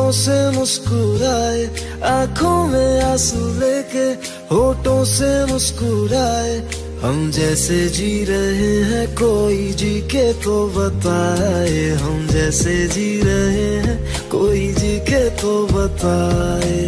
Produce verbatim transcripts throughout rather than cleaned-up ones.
होठों से मुस्कुराए, आंखों में आंसू लेके होठों से मुस्कुराए। हम जैसे जी रहे हैं कोई जी के तो बताए, हम जैसे जी रहे हैं कोई जी के तो बताए।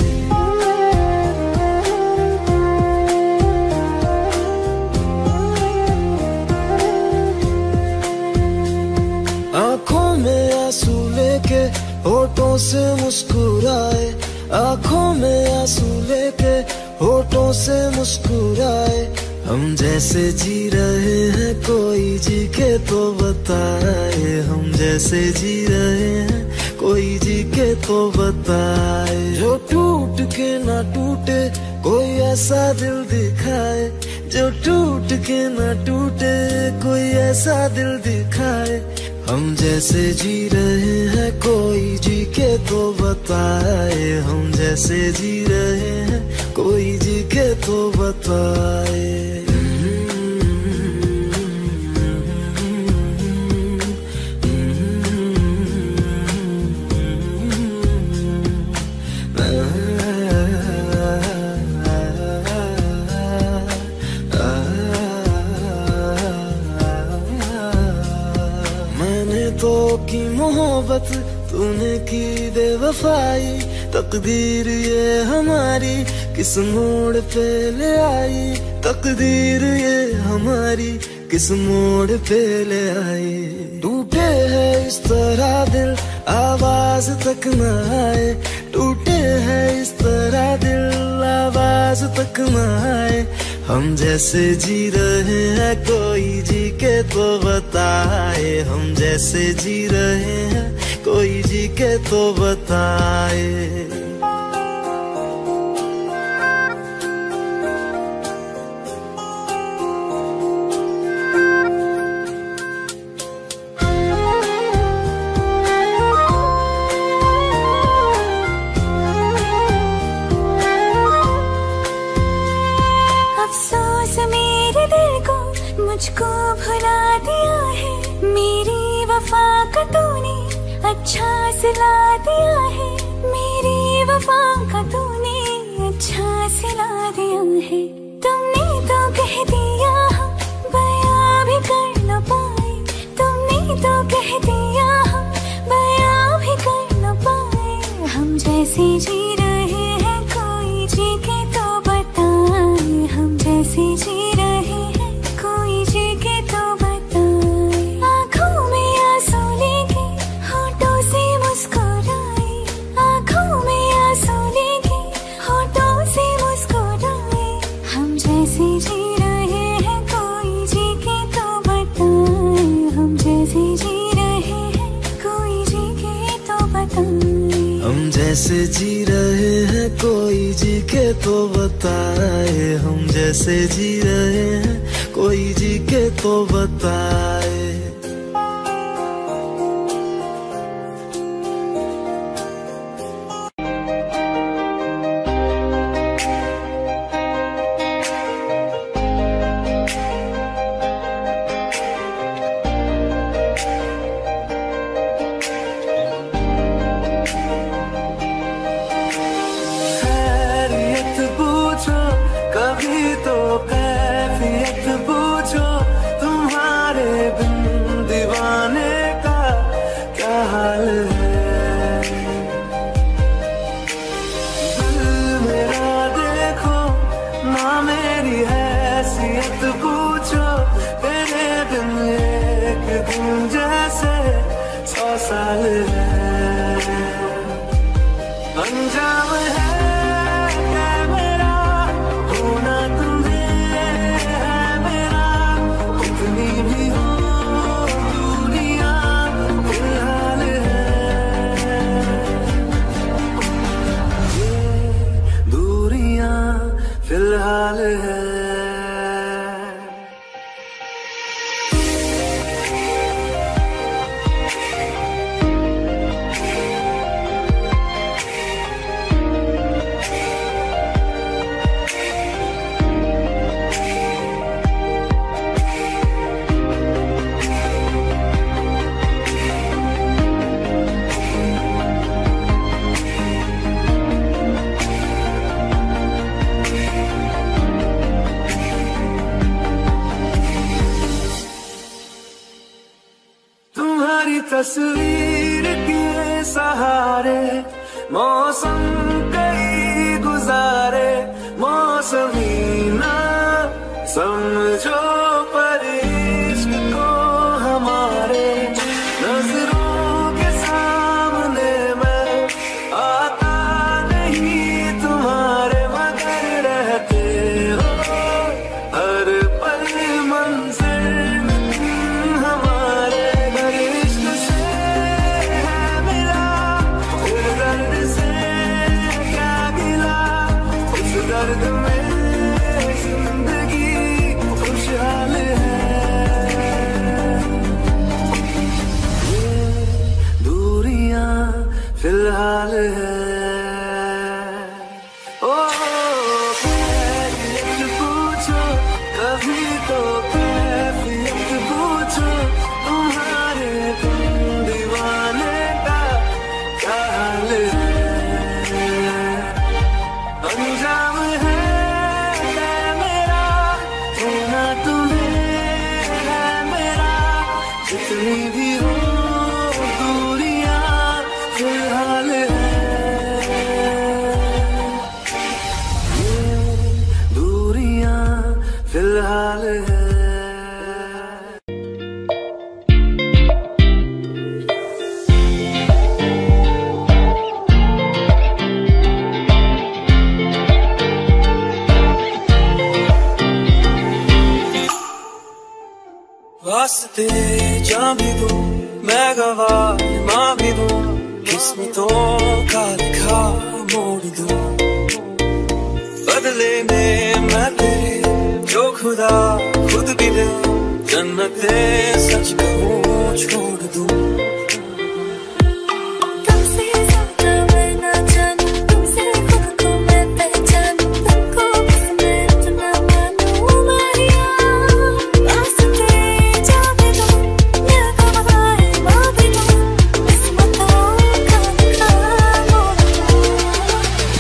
आंखों में आंसू लेके होठों से मुस्कुराए, आंखों में आंसू लेके होठों से मुस्कुराए। हम जैसे जी रहे हैं कोई जी के तो बताए, हम जैसे जी रहे हैं कोई जी के तो बताए। जो टूट के ना टूटे कोई ऐसा दिल दिखाए, जो टूट के ना टूटे कोई ऐसा दिल दिखाए। हम जैसे जी रहे हैं कोई जी के तो बताए, हम जैसे जी रहे हैं कोई जी के तो बताए। तो की मोहब्बत तूने की बेवफाई, तकदीर ये हमारी किस मोड़ पे ले आई, तकदीर ये हमारी किस मोड़ पे ले आई। टूटे है इस तरह दिल आवाज तक न आए, टूटे है इस तरह दिल आवाज तक न आए। हम जैसे जी रहे हैं कोई जी के तो बताए, हम जैसे जी रहे हैं कोई जी के तो बताए। मुझको भुला दिया है, मेरी वफा का तूने अच्छा सिला दिया है, मेरी वफा का तूने अच्छा सिला दिया है। तुमने तो कह दिया हम बयां भी कर न पाए, तुमने तो कह दिया हम बयां भी कर न पाए। हम जैसे जी रहे हैं कोई जी के तो बताए, हम जैसे जी रहे हैं कोई जी के तो बताए। आँखों में आंसू लेके होठों से मुस्कुराए, आँखों में आंसू लेके होठों से मुस्कुराए। हम जैसे जी रहे हैं कोई जी के तो बताए, हम जैसे जी रहे हैं कोई जी के तो बताए। हम जैसे जी रहे हैं कोई जी के तो बताए, हम जैसे जी रहे हैं कोई जी के तो बताए। खैरियत पूछो कभी तो कैफियत पूछो, तुम्हारे बिन दीवाने का क्या हाल है। दिल मेरा देखो ना मेरी हैसियत पूछो, तेरे बिन एक दिन जैसे सौ साल है। अंजाम है फिलहाल है। तस्वीर के सहारे मौसम कई गुजारे, मौसमी ना समझो पर इश्क को हमारे, नजरों के सामने मैं आता नहीं तुम्हारे, मगर रहते हो हर पल मंजिल में हमारे। अगर इश्क से है मिला फिर दर्द से क्या गिला, उस दर्द में जिंदगी खुशहाल है। ये दूरियां फिलहाल है। ओ कैफियत पूछो कभी तो कैफियत पूछो, तुम्हारे तुम दीवाने का क्या हाल है। अंजाम है मेरा होना तुम्हें है मेरा, जितनी भी हो दूरियां फिलहाल है। ये दूरियां फिलहाल है। वास्ते जा भी दूं मैं गवाह माँ भी दूं, किस्मतों का लिखा मोड़ दूं, बदले में मैं तेरे जो खुदा खुद भी दे, जन्नते सच कहूँ छोड़ दूं। तुमसे ज्यादा मैं ना जानूं, तुमसे खुद को मैं पहचानूं, तुमको बस मैं इतना मानूं मारिया। वास्ते जा भी दूं मैं गवाह माँ भी दूं, किस्मतों का लिखा मोड़ दूं।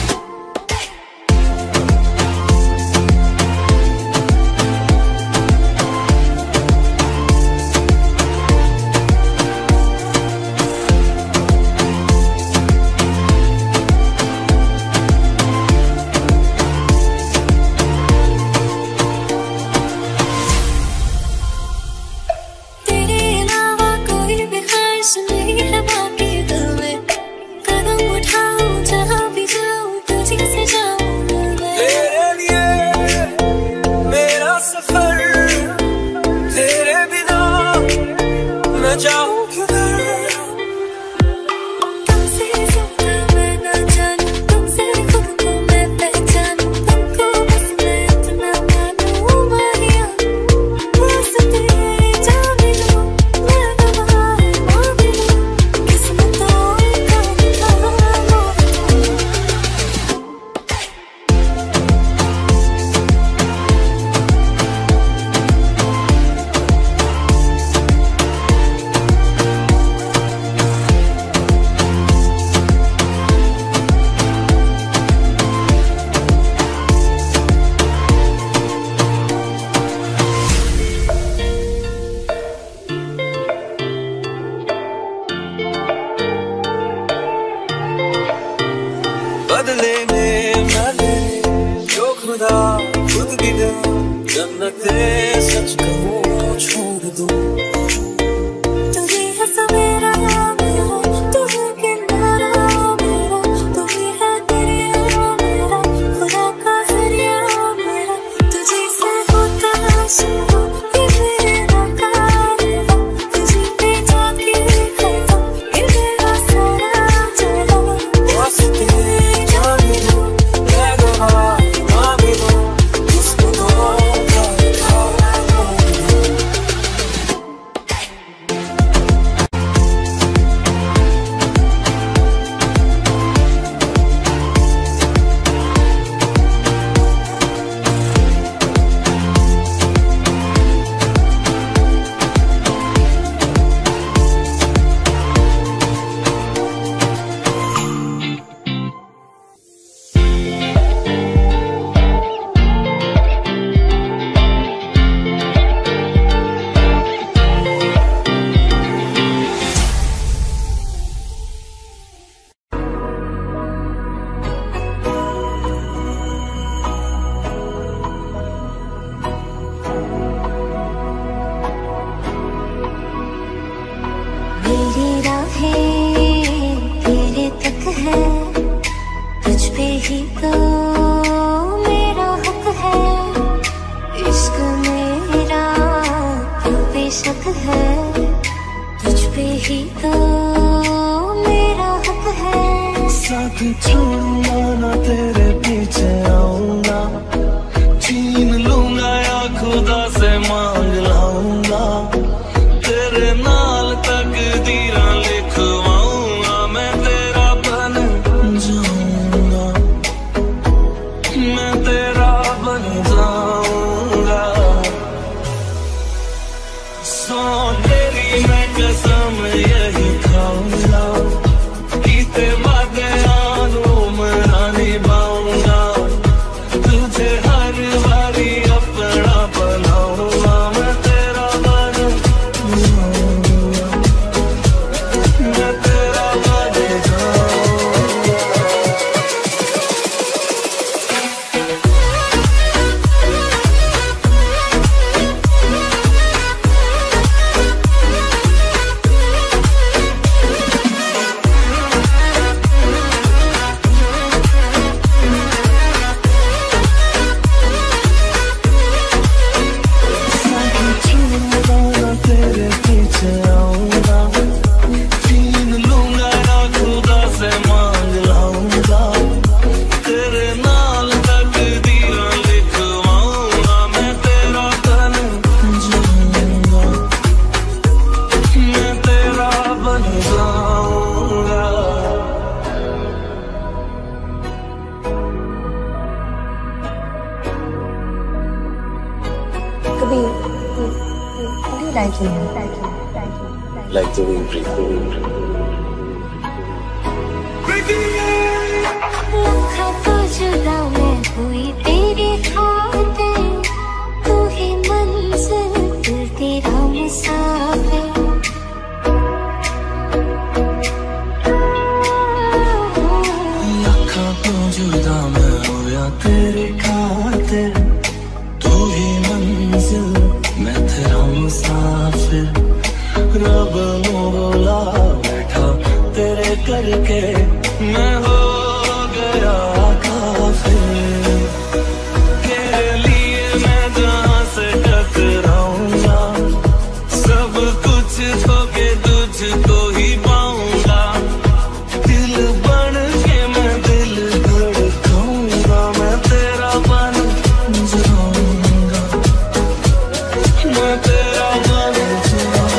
तेरे अलावा कोई भी ख्वाहिश नहीं है बाकी दिल में, कदम उठाऊं जहाँ भी जाऊं तुझी से जाऊं मैं। तेरे लिए मेरा सफर, तेरे बिना मैं जाऊं किधर। तुमसे ज्यादा मैं ना जानूं, तुमसे खुद को मैं पहचानूं, तुमको बस मैं इतना मानूं मारिया। वास्ते जा भी दूं मैं गवाह माँ भी दूं, किस्मतों का लिखा मोड़ दूं। बदले में मैं तेरे जो खुदा खुद भी दे, जन्नते सच कहूँ छोड़ दूं। तू ही है सवेरा मेरा, तू है किनारा मेरा, तू ही है दरिया मेरा, खुदा का जरिया मेरा। तुझे से होता शुरू ये मेरा कारवां, तुझे पे जाके खत्म ये मेरा सारा जहां। वास्ते जा भी दूं मैं गवाह माँ भी दूं, किस्मतों का लिखा मोड़ शक है, तुझ पे ही तो मेरा हक है। साथ छोड़ूंगा ना तेरे पीछे आऊंगा, छीन लूंगा या खुदा से मांग लाऊंगा, तेरे नाल तकदीरां लिखवाऊंगा, मैं तेरा बन जाऊंगा, मैं तेरा बन जाऊंगा। सौ तेरी मैं कसम यही खाऊंगा, कीते वादे आनूमरा निभाऊंगा, तुझे हर बारी अपना बनाऊंगा, मैं तेरा बन जाऊंगा, मैं तेरा बन जाऊंगा। तेरे पीछे आऊंगा, छीन लूंगा ना खुदा से मांग लाऊंगा, तेरे नाल तकदीरां लिखवाऊंगा, मैं तेरा बन जाऊंगा, मैं तेरा बन जाऊंगा। कभी what do you like in him? Like him, like him, like him. Like the way you breathe, the way you breathe. लखा तो जुदा मैं हुई तेरी खातिर, तू ही मंजिल दिल तेरा मुसाफिर। लखा तो जुदा मैं होया तेरी खातिर, तू ही मंजिल मैं तेरा मुसाफिर, रब मोला बैठा तेरे करके मैं हो गया काफिर, तेरे लिए मैं जहाँ से टकराऊंगा, सब कुछ छोके तुझको ही पाऊंगा, दिल बन के मैं दिल धड़काऊंगा, मैं तेरा बन जाऊंगा, मैं तेरा बन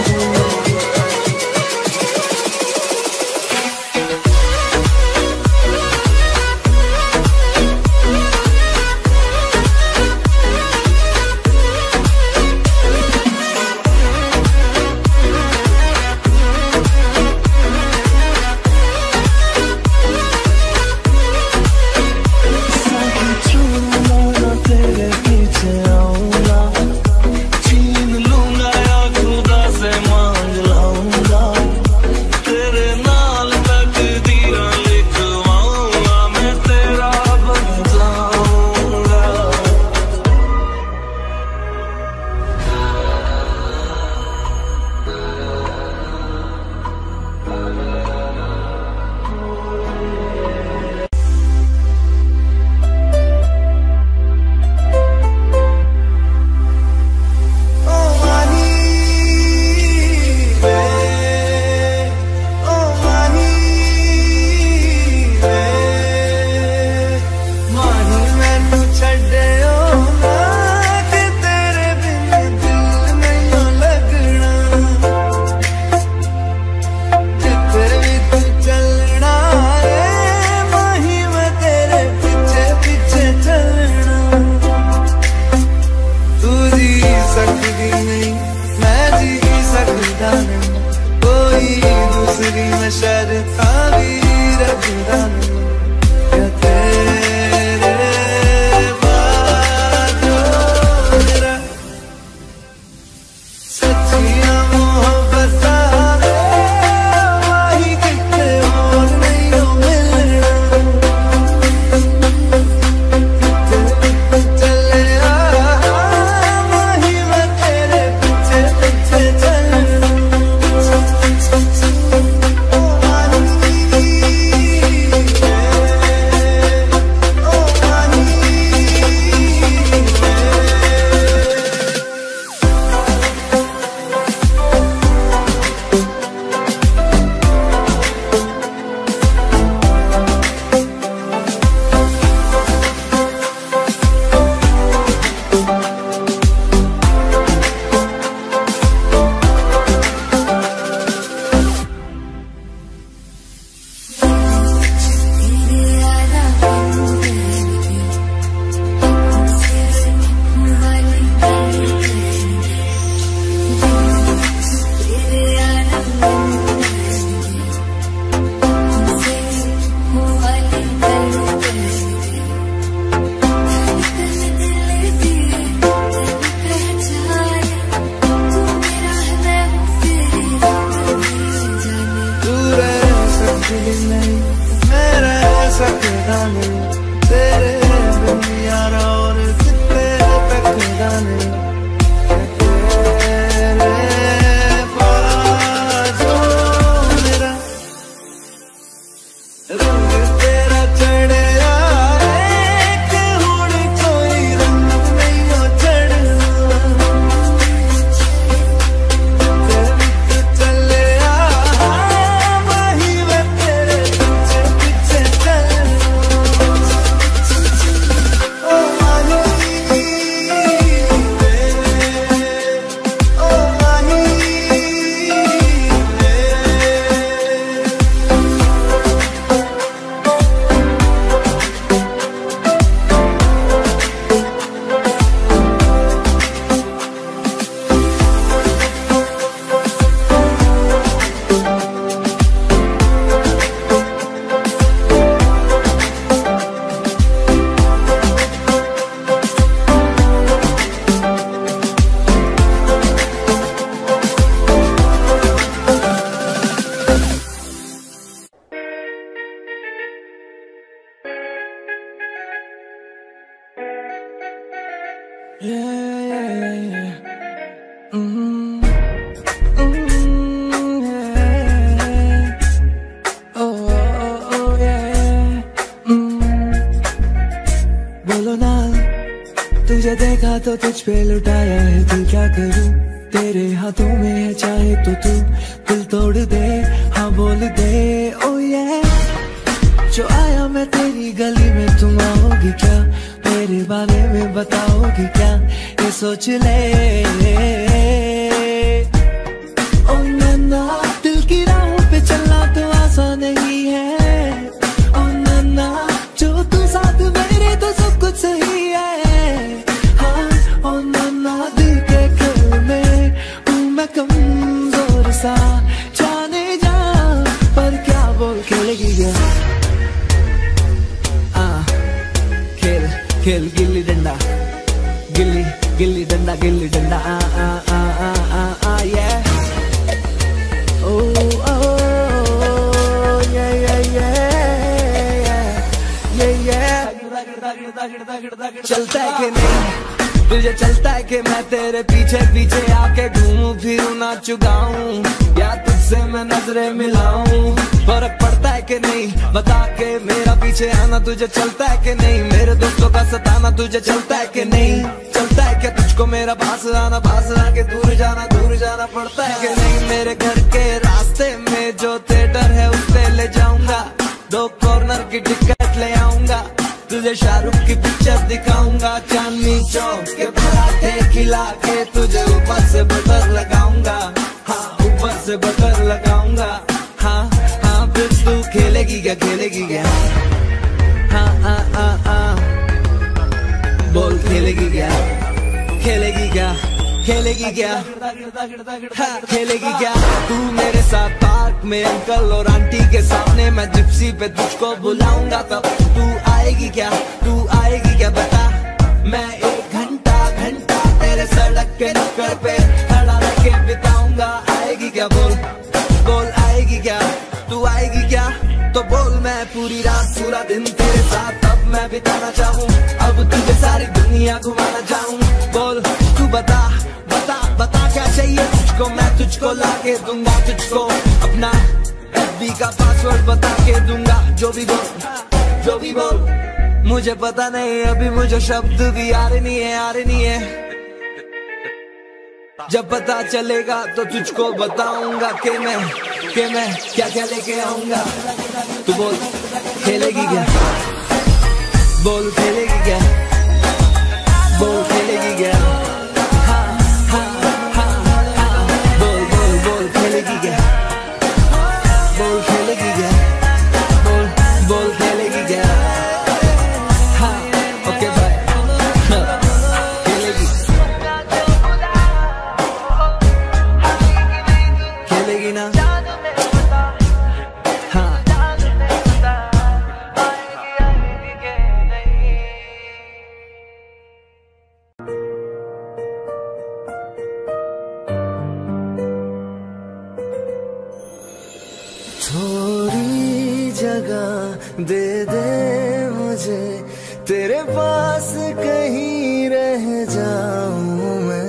जाऊंगा। पे लुटाया है दिल, क्या करूं तेरे हाथों में है, चाहे तो तू दिल तोड़ दे, हाँ बोल दे ओ ये। जो आया मैं तेरी गली में, तुम आओगी क्या, मेरे बारे में बताओगी क्या, ये सोच ले ओ नन्ना। दिल की राहों पे चलना तो आसान नहीं है ओ नन्ना, जो तू साथ मेरे तो सब कुछ सही है। हाँ ओ नन्ना, दिल के खेल में हूँ मैं कमजोर सा, जाने जा पर क्या बोल खेलेगी क्या। खेल गिल्ली डंडा, गिल्ली गिल्ली डंडा, गिल्ली डंडा, आ आ आ आ आ आ ये ओ ओ ये ये ये ये ये। चलता है कि नहीं तुझे, चलता है कि मैं तेरे पीछे पीछे आके घूमूं फिरूं नाचूं गाऊं, या तुझसे मैं नजरें मिलाऊं। फर्क पड़ता है कि नहीं बता के मेरा पीछे आना तुझे चलता है कि नहीं, मेरे दोस्तों का सताना तुझे चलता है कि नहीं, चलता है क्या तुझको मेरा पास आना, पास आके दूर जाना, दूर जाना पड़ता है कि नहीं। मेरे घर के रास्ते में जो थिएटर है उस पे ले जाऊंगा, दो कॉर्नर की टिकट ले आऊंगा, तुझे शाहरुख की पिक्चर दिखाऊंगा, चांदनी चौक के पराठे खिला के तुझे ऊपर से बटर लगाऊंगा, हाँ ऊपर से बटर लगाऊंगा, हाँ हाँ फिर तू खेलेगी क्या, खेलेगी क्या, हाँ हाँ हाँ हाँ बोल खेलेगी क्या, खेलेगी क्या, खेलेगी क्या, हाँ खेलेगी क्या। तू मेरे साथ पार्क में अंकल और आंटी के सामने, मैं जिप्सी पे तुझको बुलाऊंगा, तब तू आएगी क्या, तू आएगी क्या बता। मैं एक घंटा घंटा तेरे सड़क के नुक्कड़ पे खड़ा रह के बिताऊंगा, आएगी क्या बोल, बोल आएगी क्या, तू आएगी क्या तो बोल। मैं पूरी रात पूरा दिन तेरे साथ अब मैं बिताना चाहूँ, अब तुझे सारी दुनिया घुमाना चाहूँ, बोल तू बता बता बता क्या चाहिए तुझको, मैं तुझको ला के दूंगा, तुझको अपना एफ बी का पासवर्ड बता के दूंगा, जो भी बोल जो भी बोल। मुझे पता नहीं अभी मुझे शब्द भी आ रहे नहीं है, आ रहे नहीं है, जब पता चलेगा तो तुझको बताऊंगा कि मैं कि मैं क्या क्या लेके आऊंगा। तू बोल खेलेगी क्या, बोल खेलेगी क्या, बोल खेलेगी क्या, हाँ हाँ हाँ हाँ बोल बोल बोल खेलेगी क्या, बोल खेलेगी क्या, बोल बोल खेलेगी क्या, हाँ ओके बाय, खेलेगी खेलेगी ना, हाँ थोड़ी जगह दे दे मुझे, तेरे पास कहीं रह जाऊं मैं।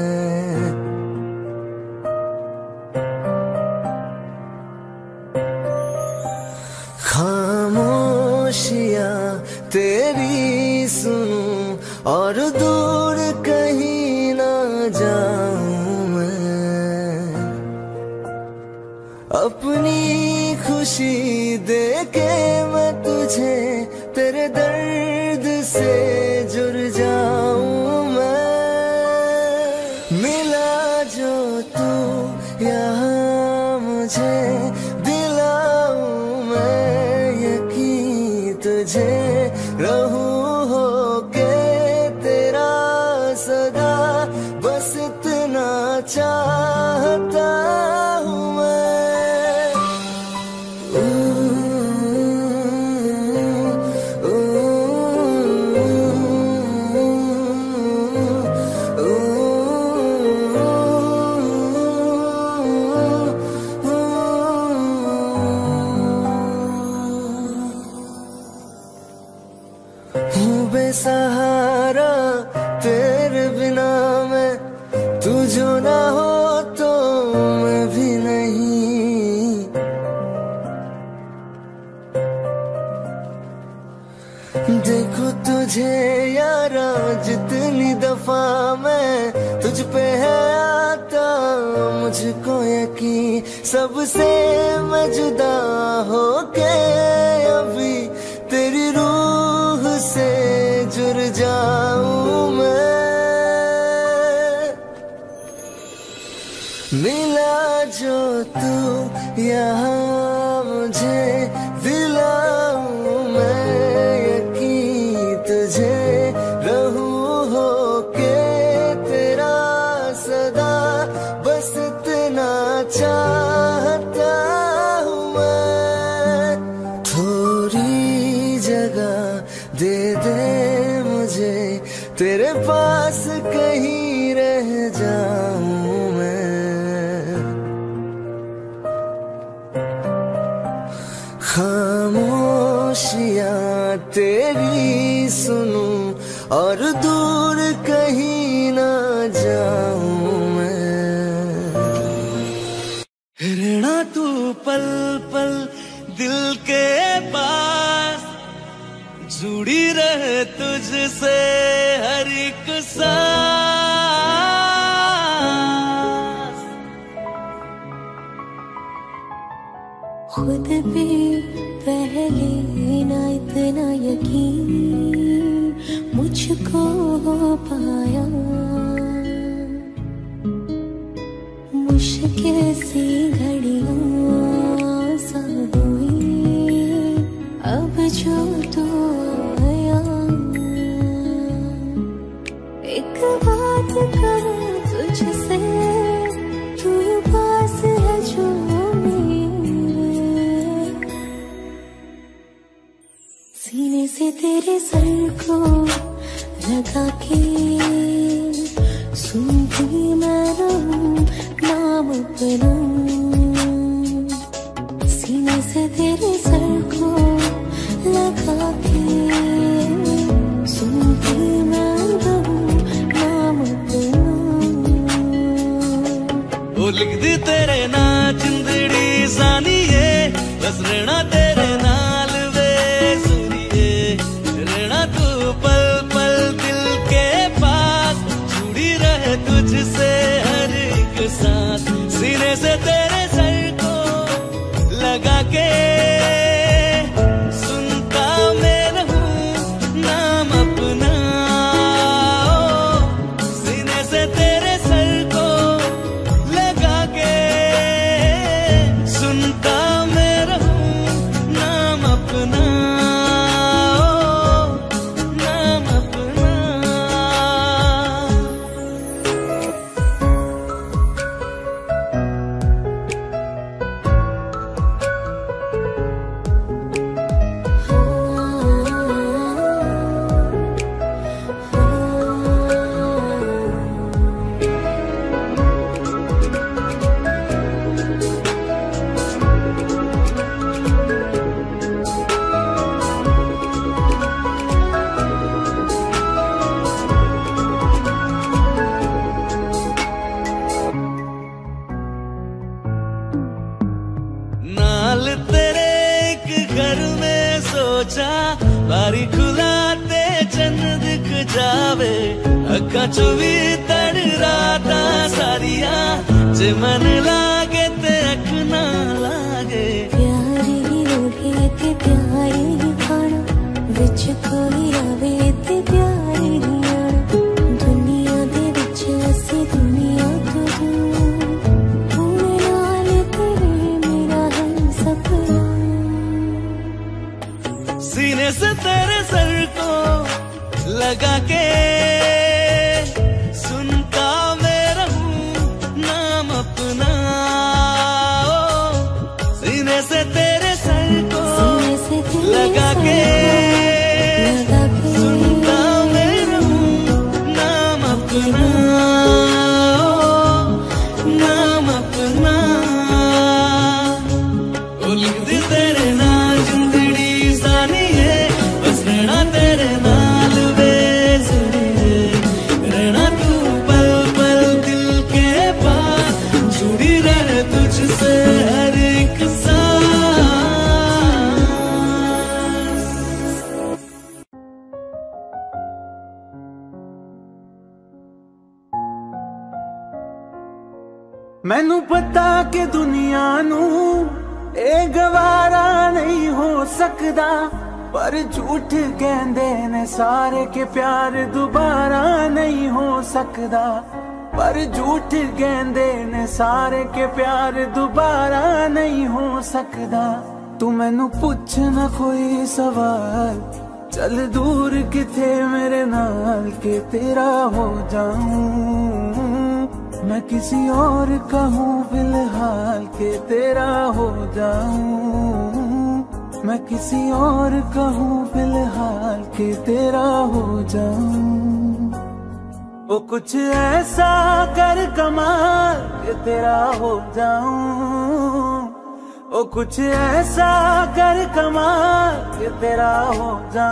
खामोशियां तेरी सुनूं और दूर कहीं ना जाऊं मैं, अपनी खुशी दे के मैं तुझे तेरे दर्द से जुड़ जाऊं मैं। मिला जो तू यहाँ मुझे दिलाऊं मैं यकीन तुझे, रहूं होके तेरा सदा, बस इतना चाहता हूँ मैं। बेसहारा तेरे बिना मैं, तू जो ना हो तो मैं भी नहीं। देखो तुझे यारा जितनी दफा मैं तुझ पे है आता, मुझको यकीन सबसे मैं जुदा होके अभी तेरी रूह से जुड़ जाऊं मैं। मिला जो तू यहाँ मुझे दिलाऊं मैं यकीन तुझे रहूं होके तेरा सदा, बस इतना चाहता हूँ मैं। थोड़ी जगह दे दे मुझे तेरे पास कहीं रह जाऊं मैं। खामोशियाँ तेरी सुनूं और दूर कहीं ना जाऊं मैं। रहना तू पल पल दिल के पास, जुड़ी रहे तुझसे हर एक सांस। खुद भी पहले ना इतना यकीन मुझको हो पाया, मुश्किल सी घड़ियां सा हुई अब जो तू आया। एक बात करूं तुझसे, तू पास है जो सीने से तेरे सर को लगा के सुनती मैं रहूं नाम अपना। सीने से तेरे सर को लगा के सुनती मैं रहूं नाम अपना। वो लिख दी तेरे ना जिंदड़ी सानिए, बस रहना तेरे नाल वे सुनिए। रहना तू पल पल दिल के पास, जुड़ी रहे तुझसे हर एक सांस। सीने से तेरे सर को लगा के सुनता मैं रहूं नाम अपना। सीने से तेरे सर को लगा के सुनता मैं रहूं नाम अपना, नाम अपना। नाल तेरे एक घर में सोचा, बारी खुलाते चन्न दिख जावे। अखा चो भी तड़ राता सारिया, जे मन लागे ते अख ना लागे। प्यारे ही लोगे ते प्यारे ही खाना, विच कोई आवे ते प्यारे ही आना। दुनिया दे विच असी दुनिया तो दूर, हुण नाल तेरे मेरा है सपना। सीने से तेरे सर को लगा के सुनता मैं रहूं नाम अपना। मैनू पता कि दुनिया नू ए गवारा नहीं हो सकदा, पर झूठ कहंदे ने सारे के प्यार दोबारा नहीं हो सकदा। पर झूठ कहंदे ने सारे के प्यार दोबारा नहीं हो सकदा। तू मैनू पुछ ना कोई सवाल, चल दूर किथे मेरे नाल के तेरा हो जाऊं। मैं किसी और का हूँ फिलहाल के तेरा हो जाऊं। मैं किसी और का हूँ फिलहाल के तेरा हो जाऊं। वो कुछ ऐसा कर कमाल के तेरा हो जाऊं। वो कुछ ऐसा कर कमाल के तेरा हो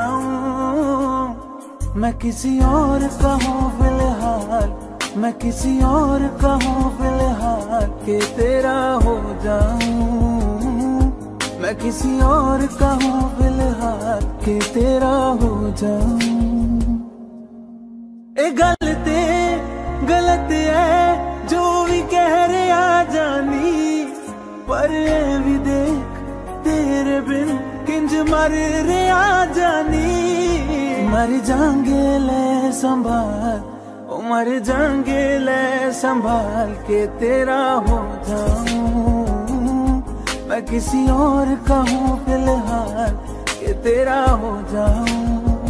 जाऊं। मैं किसी और का हूँ फिलहाल, मैं किसी और का हूँ फिलहाल के तेरा हो जाऊं। मैं किसी और का हूँ फिलहाल के तेरा हो जाऊं। ए गलत गलत है जो भी कह रहे आ जानी, पर ए भी देख तेरे बिन किंज मर रहे आ जानी। मर जाएंगे ले संभाल, ओ मर जाएंगे ले संभाल के तेरा हो जाऊं। मैं किसी और का हूँ फिलहाल के तेरा हो जाऊं।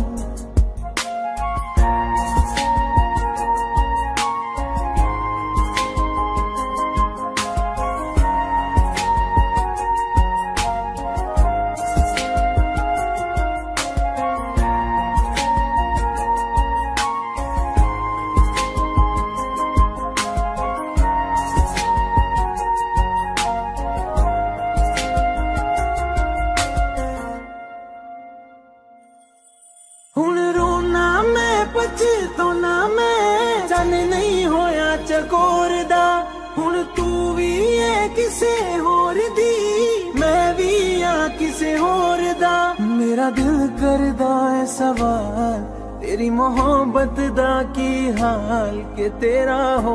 मेरा दिल करदा है सवाल, तेरी मोहब्बत दा की हाल के तेरा हो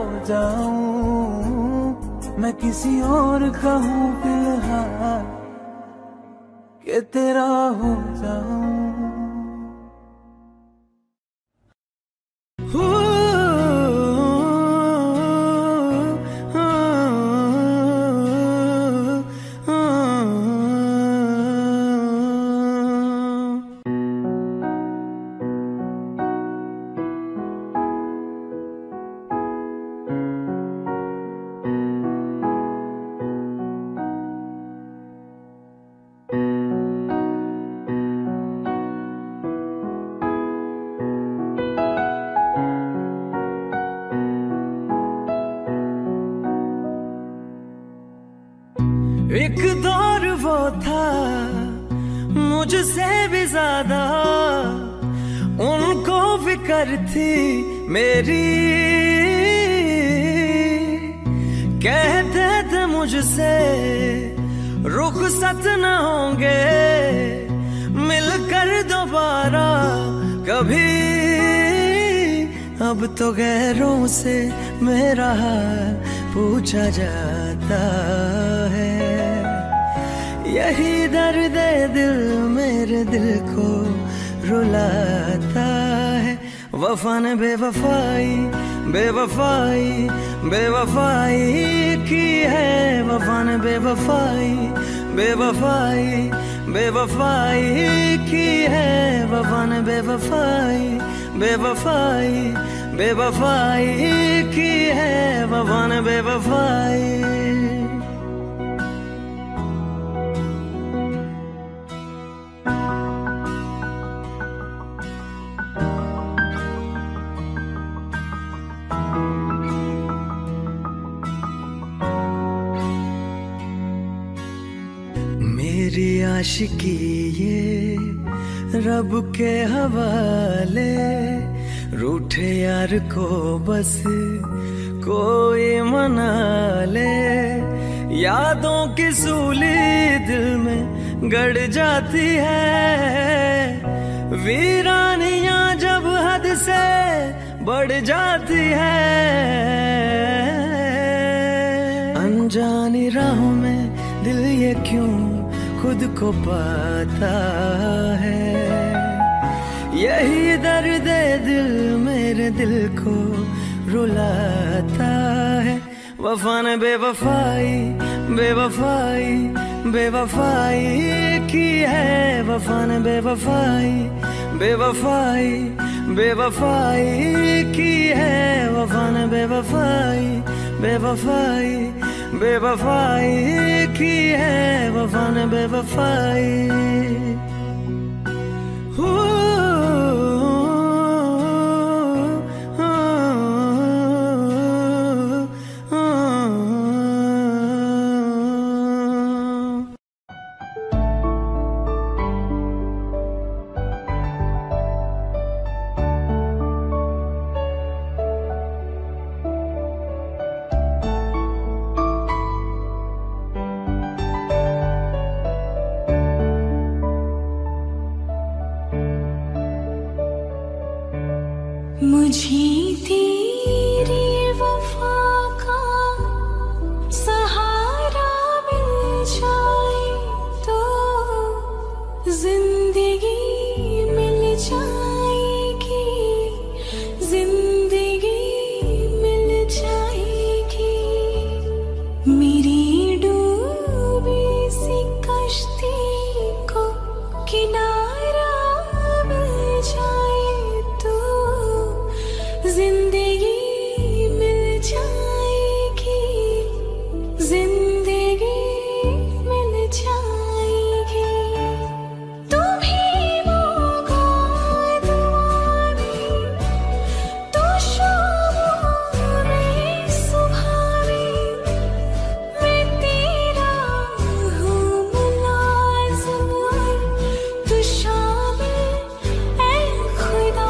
जाऊं। मैं किसी और का हूँ फिलहाल के तेरा हो जाऊं। एक दौर वो था मुझसे भी ज्यादा, उनको फिक्र थी मेरी। कहते थे मुझसे रुखसत न होंगे मिलकर दोबारा कभी। अब तो गैरों से मेरा हाल पूछा जाता है। यही दर्द दिल मेरे दिल को रुलाता है। वफा ने बेवफाई बेवफाई बेवफाई की है। वफा ने बेवफाई बेवफाई बेवफाई की है। वफा ने बेवफाई बेवफाई बेवफाई की है। वफा ने बेवफाई। मेरी आशिकी ये रब के हवाले, रूठे यार को बस कोई मना ले। यादों की सूली दिल में गड़ जाती है। वीरानियां जब हद से बढ़ जाती है। अनजानी राहों में दिल ये क्यों खुद को पाता है, यही दर्द दिल मेरे दिल को रुलाता है। वफा ने बेवफाई बेवफाई बेवफाई की है, वफा ने बेवफाई बेवफाई बेवफाई की है, वफा ने बेवफाई बेवफाई बेवफाई की है, वफा ने बेवफाई। मुझे तेरी वफा का सहारा मिल जाए तो जिंदगी मिल जाएगी, जिंदगी मिल जाएगी। मेरी डूबी सी कश्ती को किनारा मिल जाए तो जिंदगी मिल जाएगी, जिंदगी मिल जाएगी। तुम ही होगा दुआ में, तो शाम में सुबह में, मैं तेरा हूँ मुलाज़िम और तू शामिल ऐ खुदा।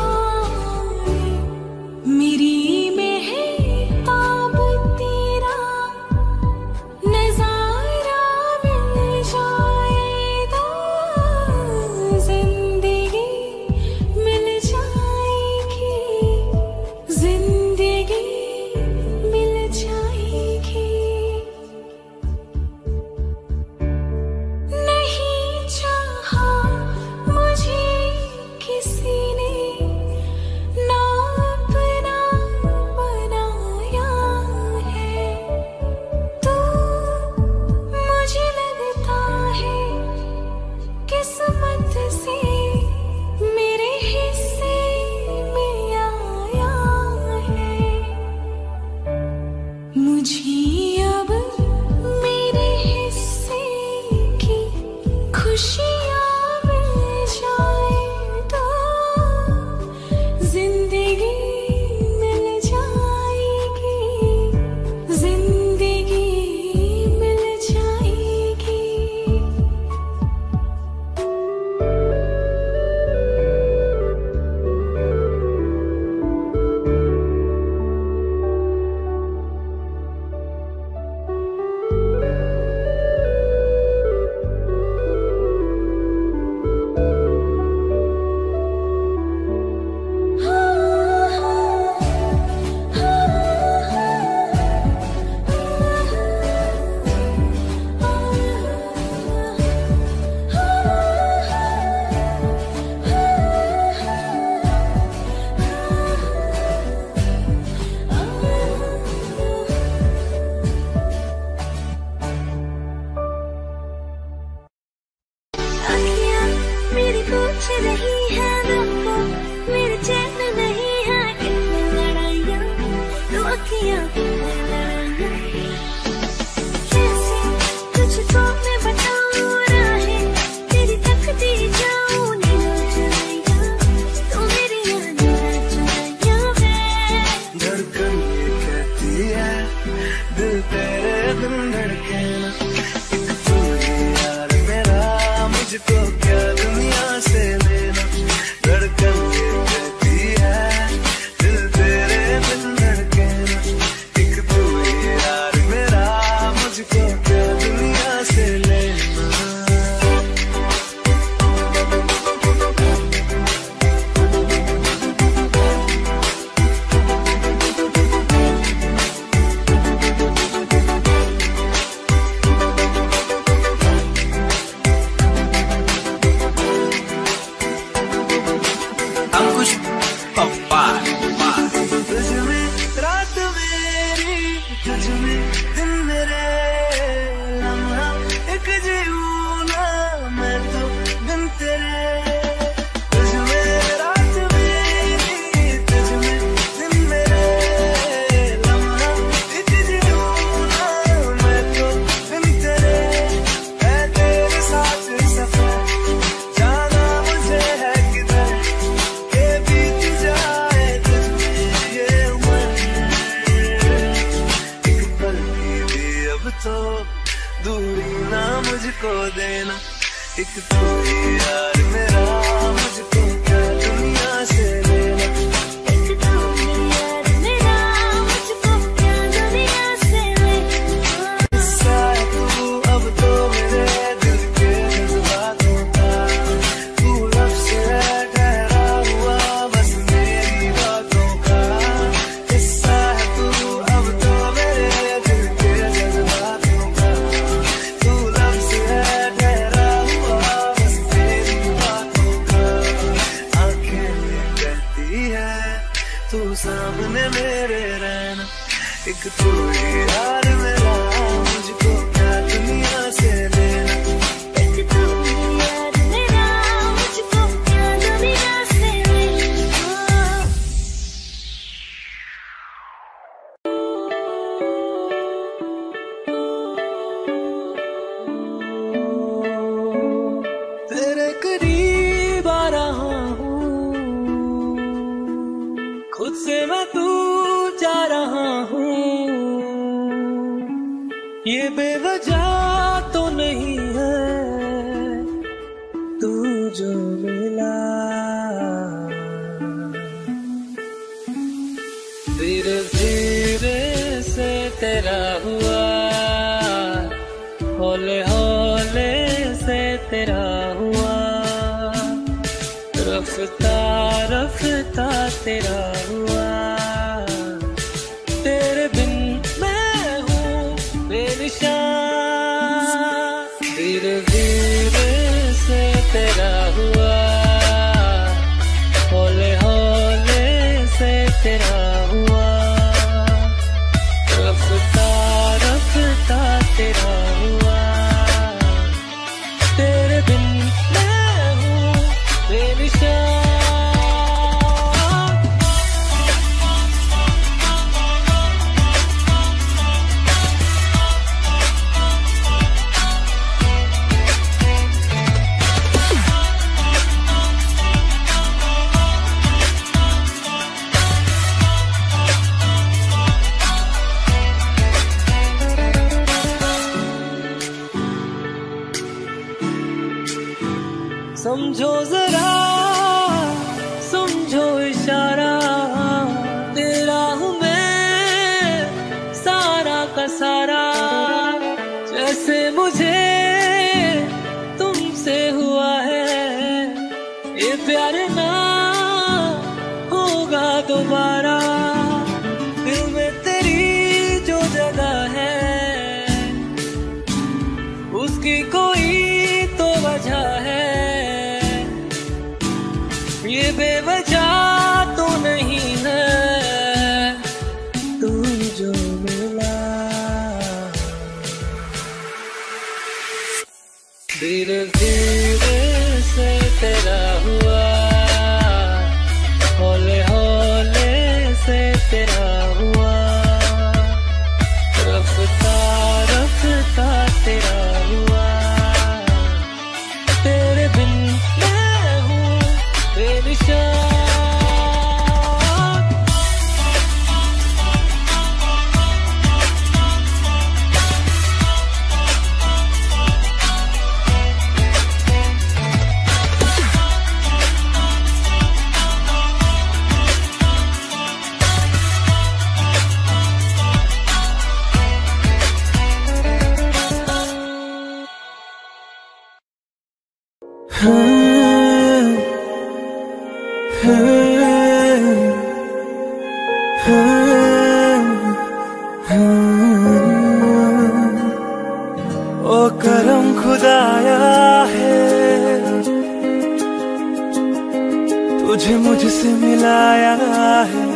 मेरी मेहताब तेरा नज़ारा मिल जाए तो जिंदगी मिल जाएगी, जिंदगी मिल जाएगी। नहीं चाहा मुझे किसी ने ना अपना बनाया है, तो मुझे लगता है किस्मत से मेरे हिस्से में आया है। मुझे अब मेरे हिस्से की खुशियाँ मिल जाए तो जिंदगी मिल जाएगी, जिंदगी मिल जाएगी। अखियाँ मेरी पूछ रही है दिल को, मेरे चैन नहीं है कितनी लड़ाइयाँ, तो अखियाँ लड़ाइयाँ। कैसे तुझको मैं बताऊँ राहें, तेरी तकती जाऊँ नींद चुराइयाँ, तो मेरी याद चुराइयाँ मैं। धड़कन ये कहती है दिल तेरे बिन धड़के ना, एक तू ही यार मेरा, मुझको क्या दुनिया से लेना। धड़कन ये कहती है दिल तेरे बिन धड़के ना, एक तू ही यार मेरा, मुझको क्या दुनिया से लेना। तो दूरी ना मुझको देना, एक तू ही यार मेरा, मुझको क्या दुनिया से लेना, एक तू ही यार मेरा, मुझको क्या दुनिया से लेना। हिस्सा है तू अब तो मेरे दिल के जज्बातों का, तू लफ्ज़ है ठहरा हुआ बस मेरी बातों का, हिस्सा है तू अब तो मेरे दिल के जज्बातों का, तू लफ्ज़ है ठहरा हुआ बस मेरी बातों का। आंखें कहती है तू सामने मेरे रहना, एक तू ही यार मेरा, मुझको क्या दुनिया से लेना, एक तू ही यार मेरा, मुझको क्या दुनिया से लेना। तेरे करीब आ रहा हूँ, खुद से मैं दूर जा रहा हूँ, ये बेवजह तो नहीं है तू जो मिला, धीरे धीरे से तेरा हुआ, हौले हौले से तेरा हुआ, रफ्ता रफ्ता तेरा हुआ, तेरे बिन मैं हूँ बेनिशान, धीरे धीरे से तेरा हुआ, हौले हौले से तेरा हुआ, रफ्ता रफ्ता तेरा हुआ, तेरे बिन मैं हूँ बेनिशान। समझो जरा समझो इशारा, तेरा हूँ मैं सारा का सारा, जैसे मुझे तुमसे हुआ है ये प्यार ना होगा दोबारा, दिल में तेरी जो जगह है उसकी कोई तो वजह है, ये बेवजह तो नहीं है तू जो मिला, धीरे धीरे से तेरा हुआ, हौले हौले से तेरा हुआ, रफ्ता रफ्ता तेरा हुआ, तेरे बिन मैं हूँ बेनिशान। ओ करम खुदाया है तुझे मुझसे मिलाया है,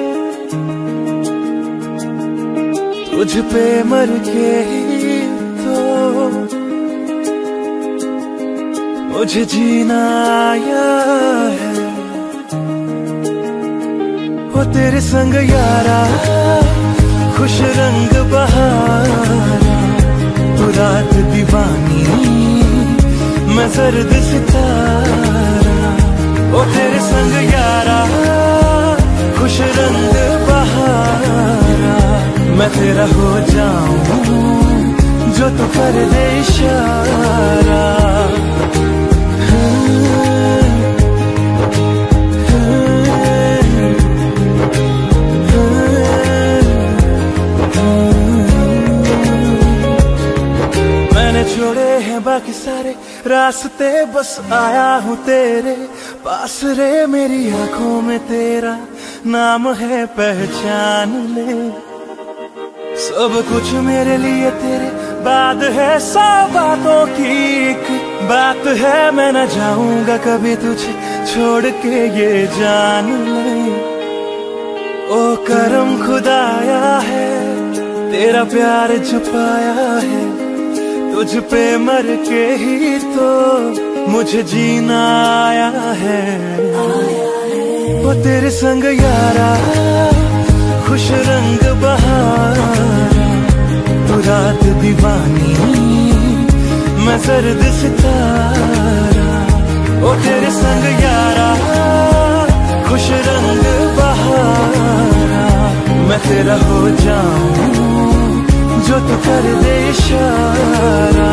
तुझ पे मर के ही तो मुझे जीना आया है, वो तेरे संग यारा खुश रंग बहारा, तू रात दीवानी मैं जर्द सितारा, ओ तेरे संग यारा खुश रंग बहारा, मैं तेरा हो जाऊं जो तू कर दे इशारा। मैंने छोड़े हैं बाकी सारे रास्ते, बस आया हूँ तेरे पास रे। मेरी आंखों में तेरा नाम है, पहचान ले। सब कुछ मेरे लिए तेरे बाद है, सौ बातों की एक बात है। मैं न जाऊंगा कभी तुझे छोड़ के, ये जान ले। ओ करम खुदाया है, तेरा प्यार छुपाया है। तुझ पे मर के ही तो मुझे जीना आया है। वो तेरे संग यारा, खुश रंग बहारा। तू रात दीवानी, मैं सर्द सितारा। ओ तेरे संग यारा, खुश रंग बहारा। मैं तेरा हो जाऊं जो तू कर दे इशारा।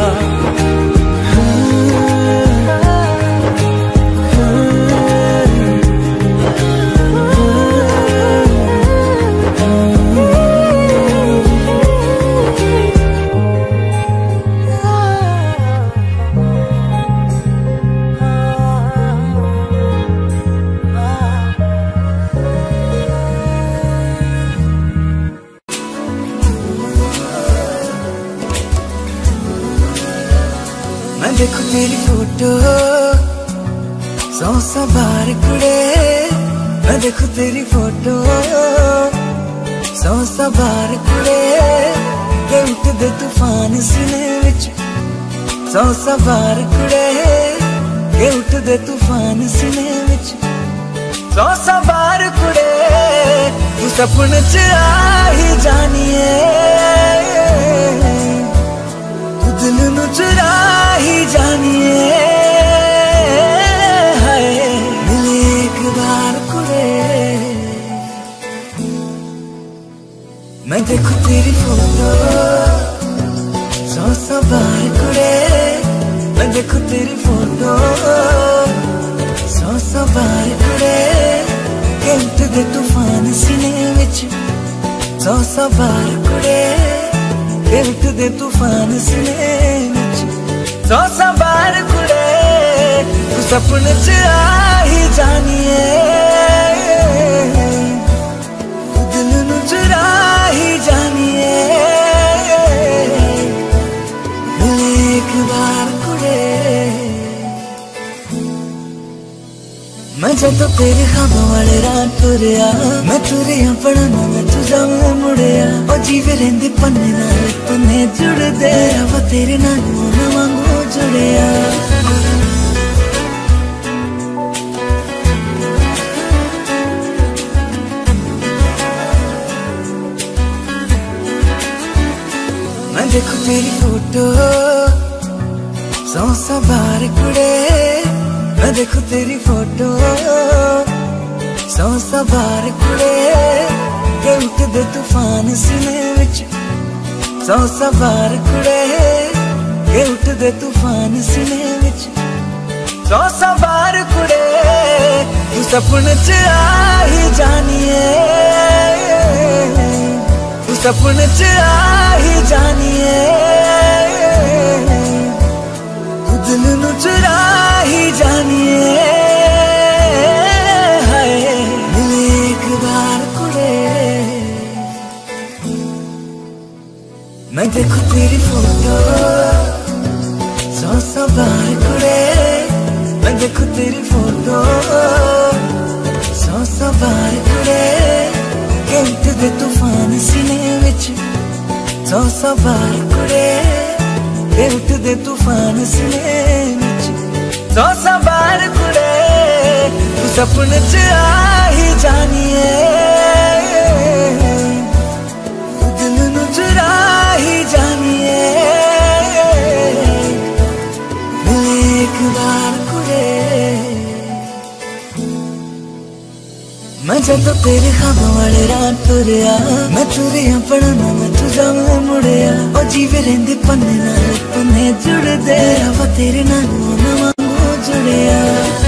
देखो तेरी फोटो सौ सौ बार कुड़े। मैं देखो तेरी फोटो सौ सौ बार कुड़े। के उठदे तूफान सीने विच सौ सौ बार कुड़े। के उठदे तूफान सीने विच सौ सौ बार कुड़े। तू सपने च आ ही जानिए, दिल नू चुरा ही जानिए। हाय मिले एक बार कुड़े। मैं देखूं तेरी फोटो सौ सौ बार कुड़े। मैं देखूं तेरी फोटो सौ सौ बार कुड़े। के उठदे तूफान सीने विच सौ सौ बार कुड़े। के उठदे तूफान सीने विच सौ सौ बार कुड़े। तू सपने च आ ही जानिए, तू दिल नू चुरा ही जानिए। मिले एक बार कुड़े। मैं जदों तेरे ख्वाबों वाले रात तुरिया, मैं तुरिया पढ़ना मैं तू जावे मुड़िया। ओ जीवे रहिंदे पन्ने नाल पन्ने जुड़दे, रवा तेरे नाल ना वांगू जुड़िया। मैं देखूं तेरी फोटो सौ सौ बार कुड़े। मैं देखूं तेरी फोटो सौ सौ बार कुड़े। के उठदे तूफान सीने विच सौ सौ बार कुड़े। के उठदे तूफान सीने विच सौ सौ बार कुड़े। तू सपने च आ ही जानिए, तू सपने च आ ही जानिए। तू दिल नू चुरा ही जानिए। हाय मिले एक बार कुड़े। मैं देखूं तेरी फोटो सौ सौ बार कुड़े। मैं देखूं तेरी फोटो सौ सौ बार कुड़े। के उठदे तूफान सीने विच सौ सौ बार कुड़े। के उठदे तूफान सीने विच सौ सौ बार कुड़े। तू सपने च आ ही जानिए, तू दिल नू चुरा ही जानिए। मिले एक बार कुड़े। मैं जदों तेरे ख्वाबों वाले रात तुरिया, मैं तुरिया पढ़ना मैं तू जावे मुड़िया। ओ जीवे रेंदे पन्ने नाल पन्ने जुड़दे रवा तेरे नाल ना वांगू जुड़िया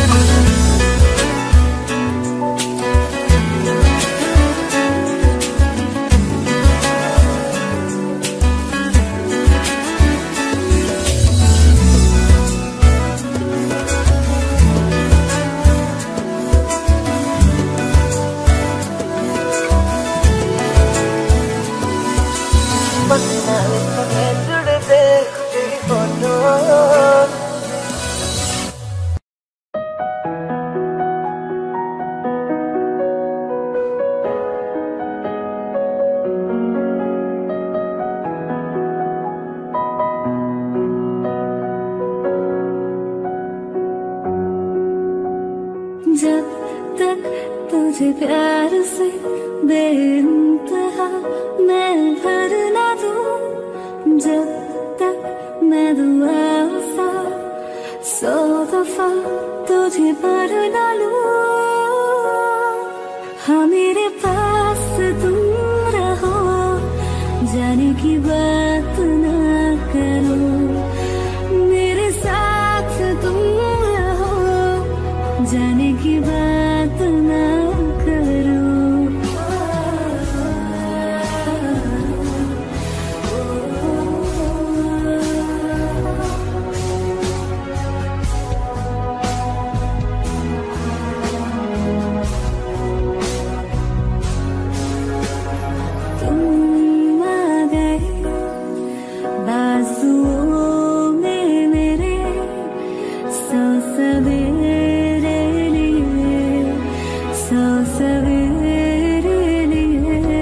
जब तक तुझे प्यार से बेइंतहा मैं भर ना दूं, जब तक मैं दुआ वफा सौ दफा तुझे भर ना लूं। हाँ मेरे पास तुम रहो, जाने की बात ना करो, मेरे साथ तुम रहो, जाने की बात ना करो। तुम आ गए बाजुओं में मेरे, सौ सवेरे लिए, सौ सवेरे लिए।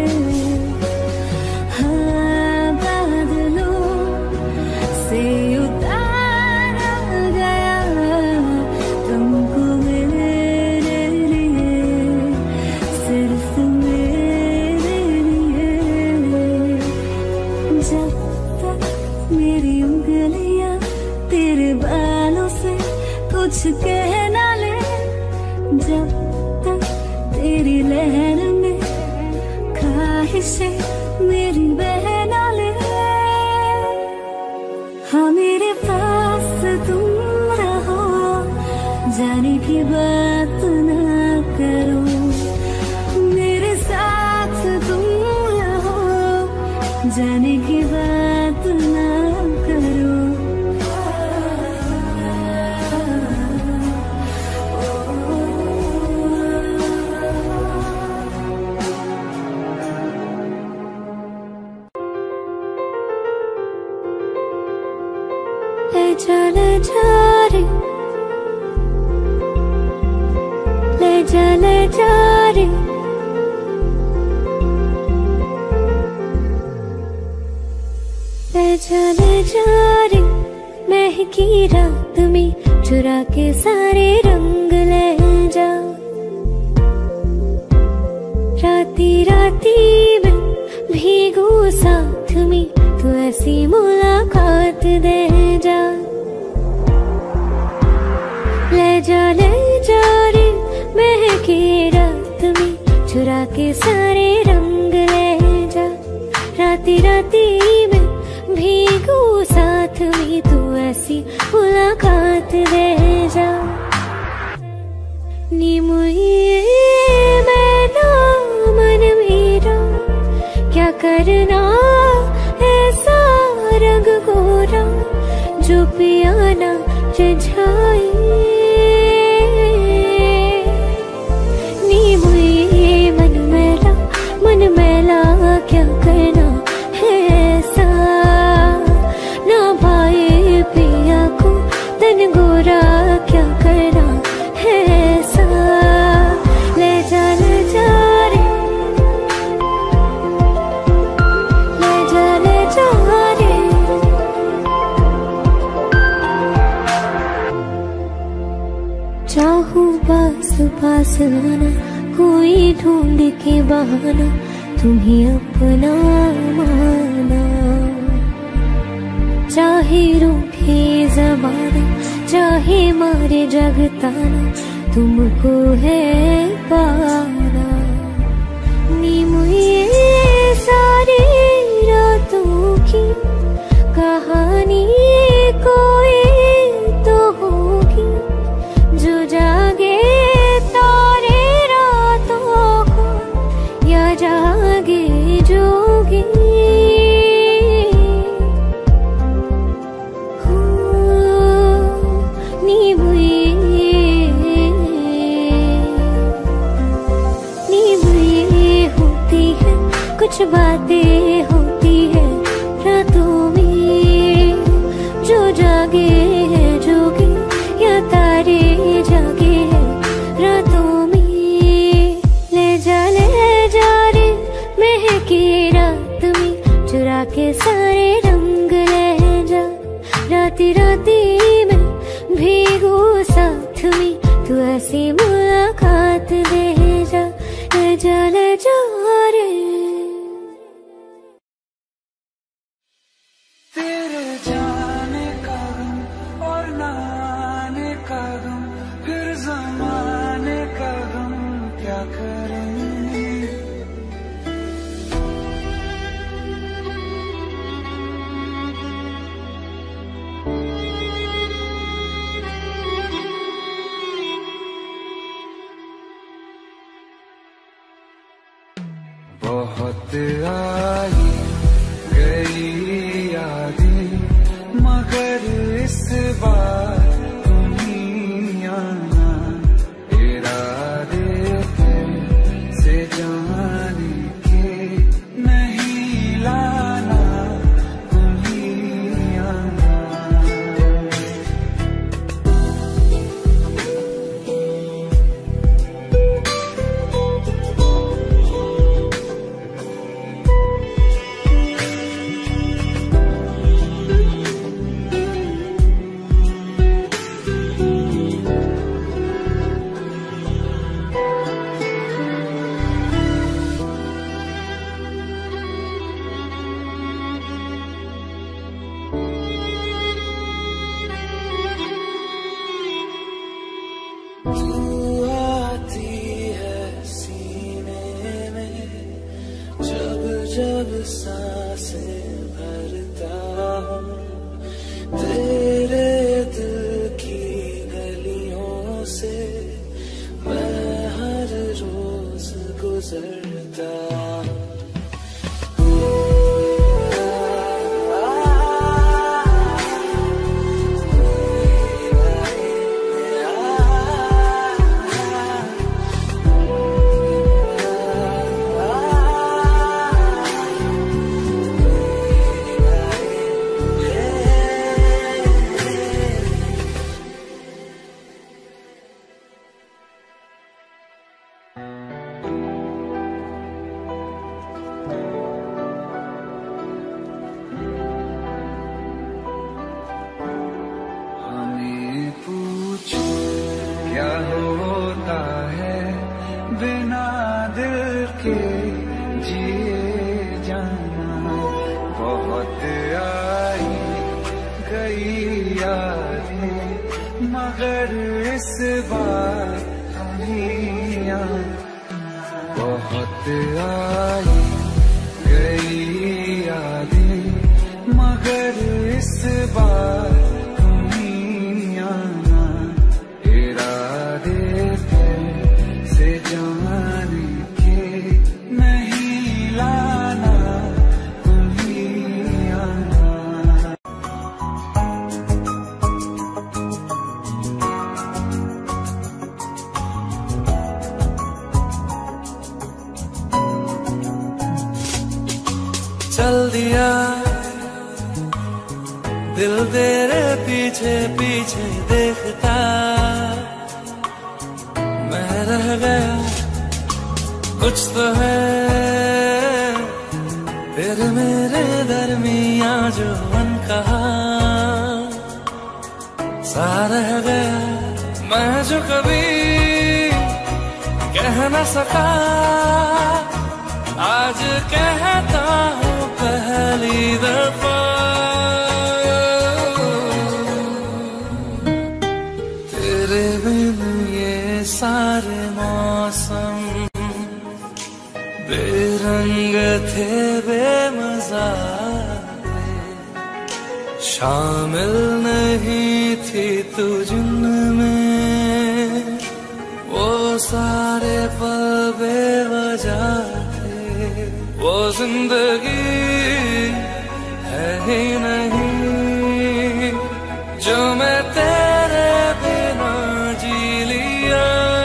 हाँ बादलों से उतारा गया तुमको मेरे लिए, सिर्फ मेरे लिए। जब तक मेरी उंगलियां तेरे बालों से कुछ कह ना ले, जब तक तेरी लहर में ख्वाहिशें मेरी बह ना ले। हाँ मेरे पास तुम रहो, जाने की बात ना करो, मेरे साथ तुम रहो, जाने की बात ना करो। ले जा ले जा रे, ले जा ले जा रे, ले जा ले जा रे। महकी रात में चुरा के सारे रंग ले जा, राती राती में भीगू साथ में, तू ऐसी मुलाकात दे जा। ले जा ले जा रे, महकी रात में चुरा के सारे रंग ले जा, राती राती में भीगू साथ में, तू ऐसी मुलाकात दे जा। नी मुझे मैना मन मेरा क्या करना ऐसा रंग गोरा, जो पियाना रिझाए। नी मुझे मन मैला मन मैला क्या करना है ऐसा, ना पाए पिया को तन गोरा क्या करना है ऐसा। ले जा ले जा रे, ले जा ले जा रे। चाहूं पास पास आना, कोई ढूंढ के बहाना, तुम्हें अपना माना। चाहे रूठे ज़माना, चाहे मारे जगताना, तुमको है पाना। नी मुझे सारी रातों की के सारे रंग ले जा, राती राती में भीगू साथ में, तू ऐसी मुलाकात दे जा, ले जा ले जा रे। तेरे जाने का गम और ना आने का गम, फिर ज़माने का गम क्या करें। बहुत आई गई यादें, मगर इस बार तुम्हीं आना, इरादे से जाने के नहीं लाना, तुम्हीं आना। तू आती है सीने में, जब जब सांसें भरता हूँ, तेरे दिल की गलियों से मैं हर रोज गुजरता हूँ। क्या होता है बिना दिल के जिए जाना, बहुत आई गई यादें, मगर इस बार तुम्हीं आना। बहुत आई गई यादें, मगर इस बार तुम्हीं आना, इरादे से जाने के नहीं लाना, तुम्हीं आना। चल दिया दिल तेरे पीछे पीछे देखता, मैं रह गया कुछ तो है तेरे मेरे दरमियां जो अनकहा, सा रह गया मैं जो कभी कह न सका, आज कहता हूँ पहली दफा। तेरे बिन ये सारे मौसम बेरंग थे, बेमजा थे, शामिल नहीं थी तू जिनमें, वो सारे पल बेवजह थे, वो जिंदगी है ही नहीं जो मैं तेरे बिना जी लिया।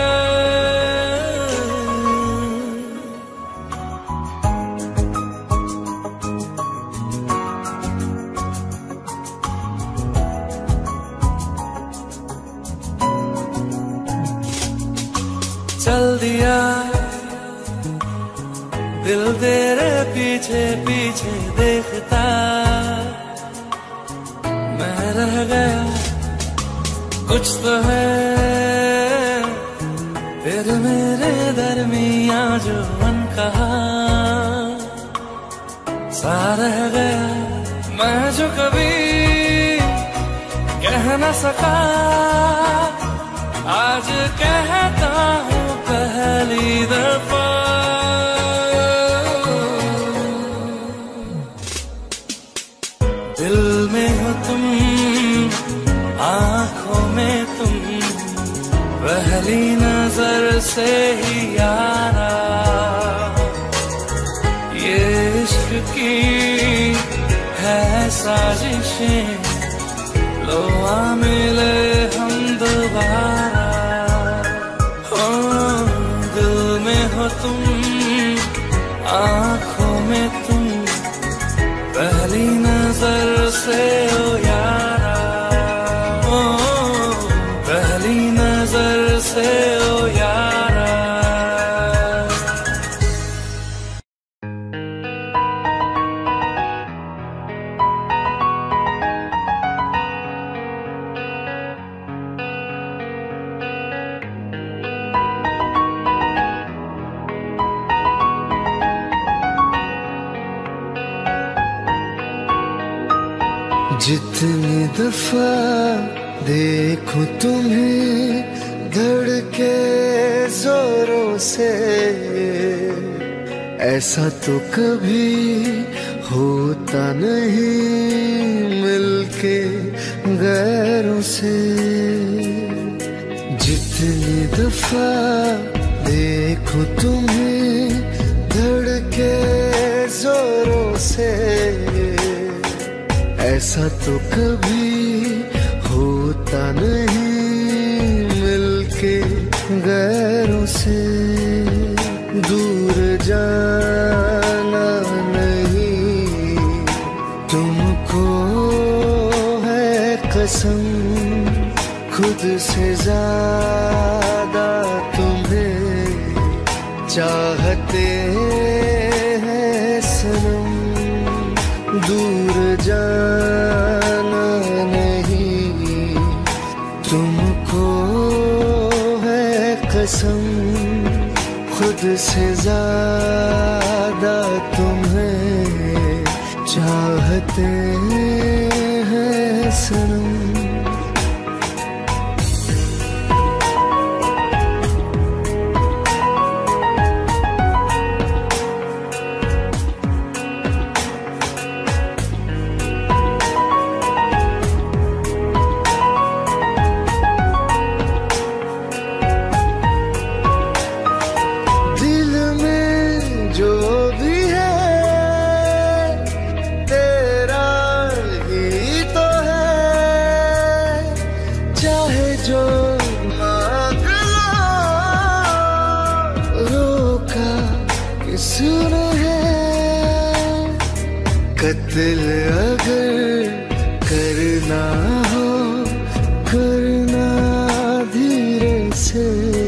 चल दिया दिल तेरे पीछे पीछे देखता, कुछ तो है तेरे मेरे दरमिया जो मन कहा सा रह गया, मैं जो कभी कह न सका आज कहता हूँ पहली दफा। दिल में हो तुम, आंखों में तुम, पहली नजर से ही यारा, ये इश्क की है साजिशें, लो आ मिले हम दोबारा। हो दिल में हो तुम, आंखों में तुम, पहली नजर से ओ यारा, ओ पहली नजर से ओ यारा। जितनी दफा देखूं तुम्हें धड़के जोरों से, ऐसा तो कभी होता नहीं मिलके गैरों से। जितनी दफा देखूं तुम्हें धड़के जोरों से, ऐसा तो कभी होता नहीं मिलके गैरों से। दूर जाना नहीं तुमको है कसम, खुद से ज्यादा तुम्हें चाहते हैं सनम। दूर जाना नहीं तुमको है कसम, खुद से ज्यादा तुम्हें चाहते हैं सनम। दिल अगर करना हो करना धीरे से,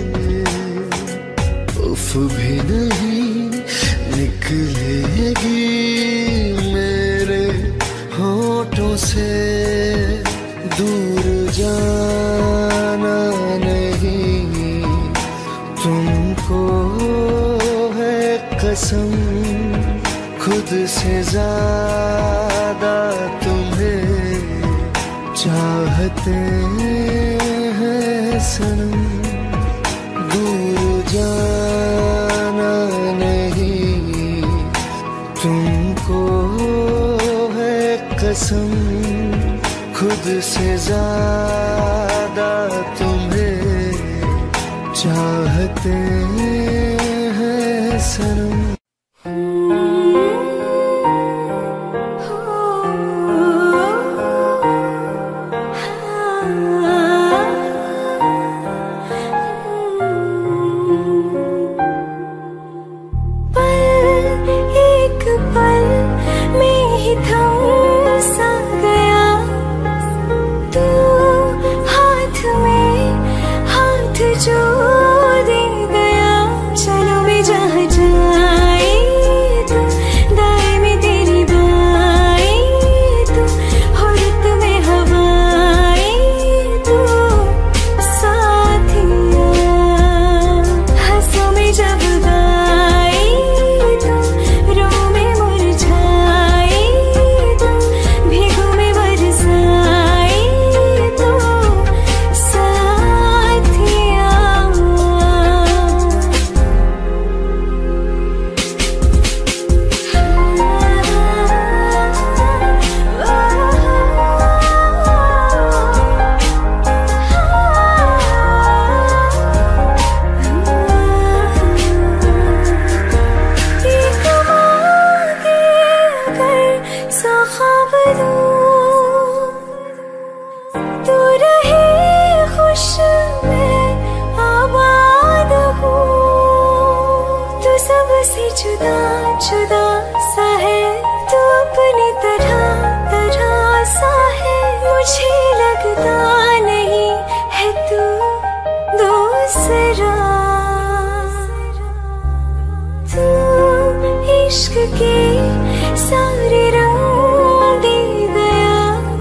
उफ भी नहीं निकलेगी मेरे होठों से। दूर जाना नहीं तुमको है कसम, खुद से ज्यादा तुम्हें चाहते हैं सनम। दूर जाना नहीं तुमको है कसम, खुद से ज्यादा तुम्हें चाहते हैं सनम। जो दे गया चलो भी जहाँ जा ख्वाब दूं, तू रहे खुश मैं आबाद हूँ। तू सबसे जुदा जुदा सा है, तू अपनी तरह तरह सा है। मुझे लगता नहीं है तू दूसरा। तू इश्क के सारे रंग दे गया,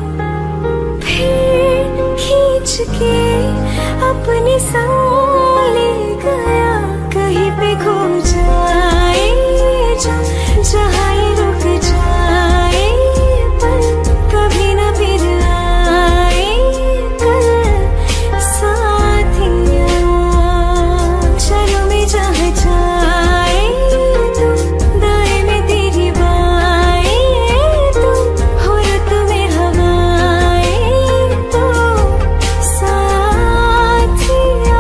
फिर खींच के अपने संग ले गया। कहीं पे खो जाए जा, जहाँ ये रुक जाए पर कभी न फिर आए कल साथिया। चलो मैं जहाँ जाए तू, दाएं में तेरी बाएं तू, हो रुत में हवाएं तू साथिया।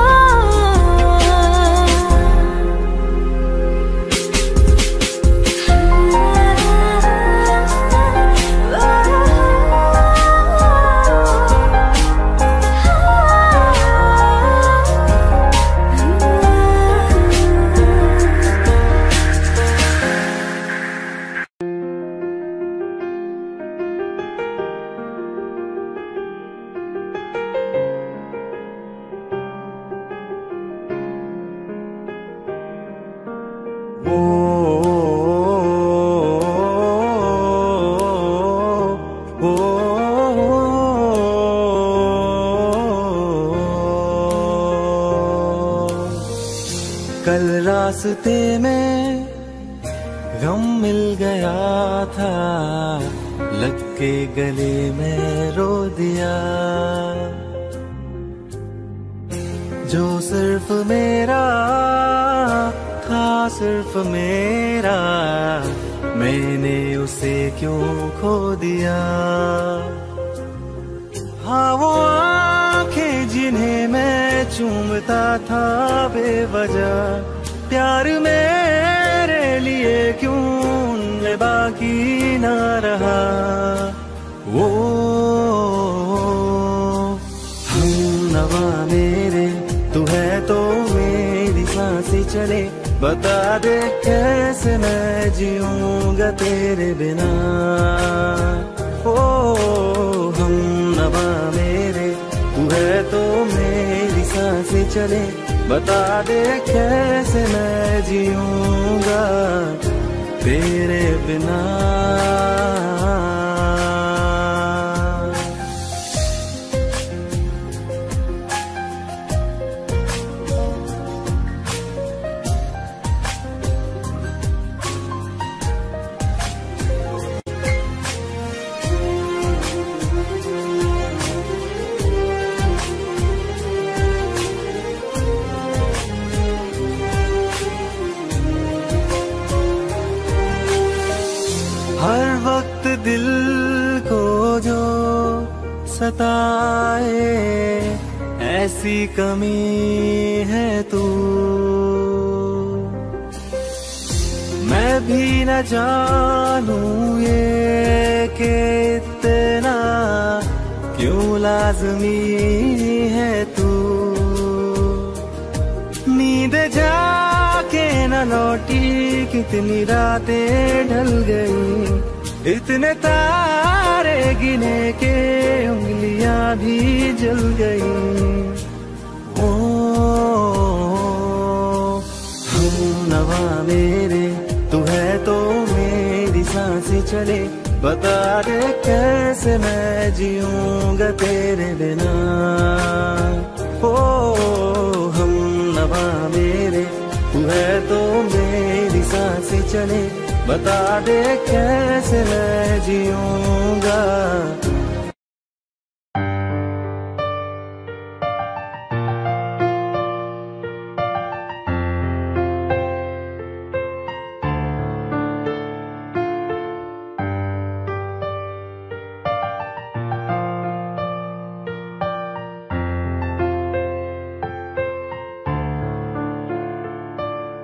ओ, ओ, कल रास्ते में गम मिल गया था, लग के गले में रो दिया। जो सिर्फ मेरा था, सिर्फ मेरा, मैंने उसे क्यों खो दिया। हाँ वो आंखें जिन्हें मैं चूमता था बेवजह, प्यार मेरे लिए क्यों उनमें बाकी ना रहा। वो हम नवा मेरे, तू है तो मेरी सांसें चले। बता दे कैसे मैं जीऊंगा तेरे बिना। ओ हम नवा मेरे, तू है तो मेरी सांसें चले। बता दे कैसे मैं जीऊंगा तेरे बिना। हर वक्त दिल को जो सताए, ऐसी कमी है तू। मैं भी न जानूं ये कि इतना क्यों लाज़मी है तू। नींद जाके न लौटी, कितनी रातें ढल गई। इतने तारे गिने के उंगलियां भी जल गई। ओ हम नवा मेरे, तू है तो मेरी सांसें चले। बता दे कैसे मैं जीऊंगा तेरे बिना। ओ हम नवा मेरे, तू है तो मेरी सांसें चले। बता दे कैसे मैं जीऊंगा।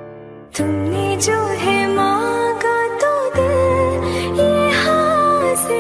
तुमने जो है मांगा तो दिल ये हासिल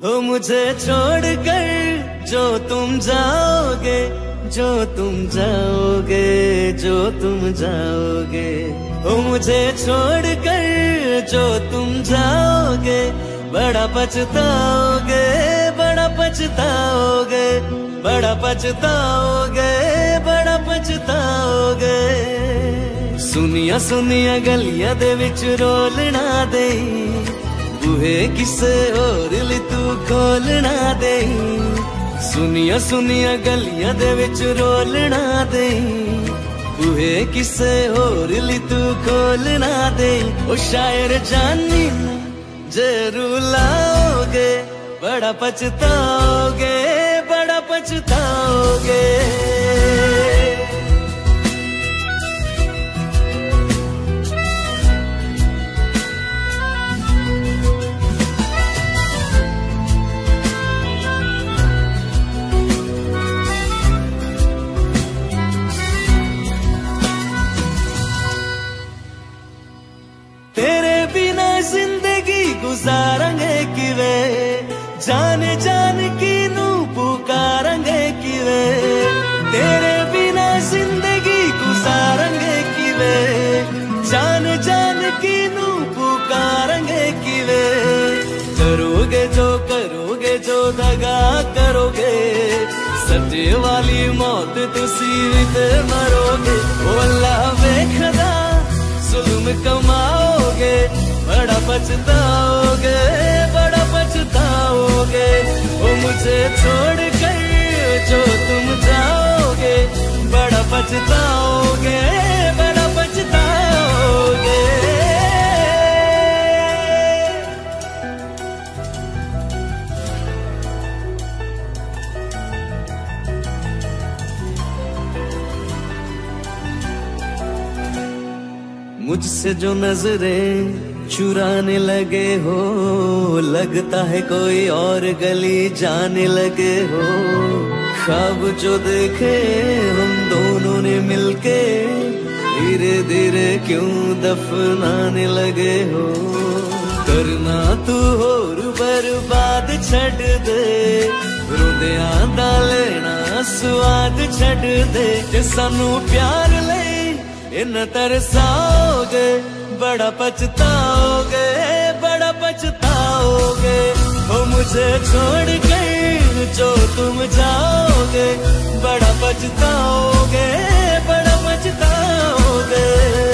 हो मुझे छोड़ कर जो तुम जाओगे, जो तुम जाओगे, जो तुम जाओगे। हो मुझे छोड़ कर जो तुम जाओगे, बड़ा पछताओगे, बड़ा पछताओगे, बड़ा पछताओगे, बड़ा पछताओगे। सुनिया सुनिया गलियां दे विच रोलना दे, बूहे किसे होर ली तू खोलना दे। सुनिया सुनिया गलियां दे विच रोलना दे, बूहे किसे होर ली तू खोलना दे। ओ शायर जानी जरूर लाओगे, बड़ा पछताओगे, बड़ा पछताओगे। तेरे बिना जिंदगी गुजारेंगे किवे, जान जान की नू पुकारेंगे किवे। तेरे बिना जिंदगी गुजारेंगे किवे, जान जान की नू पुकारेंगे किवे। करोगे जो करोगे जो दगा करोगे, सजे वाली मौत तुसी भी ते मरोगे। ओ अल्लाह वेखदा जुल्म कमाओगे, बड़ा पछताओगे, बड़ा पछताओगे। ओ मुझे छोड़ कर जो तुम जाओगे, बड़ा पछताओगे, बड़ा पछताओगे। मुझसे जो नजरें चुराने लगे हो, लगता है कोई और गली जाने लगे हो। ख्वाब जो देखे हम दोनों ने मिलके, धीरे धीरे क्यों दफनाने लगे हो। करना तू होर बर्बाद छड़ दे, रुदियां दा लेना स्वाद छड़ दे। जे सानू प्यार ले इन तरसाओगे, बड़ा पछताओगे, बड़ा पछताओगे। हो मुझे छोड़ कर जो तुम जाओगे, बड़ा पछताओगे, बड़ा पछताओगे।